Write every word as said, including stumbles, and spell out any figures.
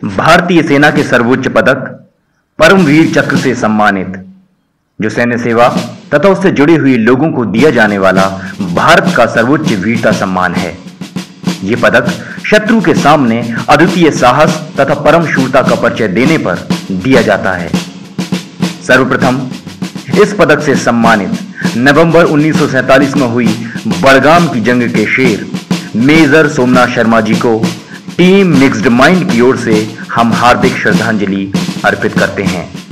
भारतीय सेना के सर्वोच्च पदक परमवीर चक्र से सम्मानित, जो सैन्य सेवा तथा उससे जुड़े हुए लोगों को दिया जाने वाला भारत का सर्वोच्च वीरता सम्मान है। ये पदक शत्रु के सामने अद्वितीय साहस तथा परम शूरता का परिचय देने पर दिया जाता है। सर्वप्रथम इस पदक से सम्मानित नवंबर उन्नीस सौ सैंतालीस में हुई बड़गाम की जंग के शेर मेजर सोमनाथ शर्मा जी को टीम मिक्स्ड माइंड की ओर से हम हार्दिक श्रद्धांजलि अर्पित करते हैं।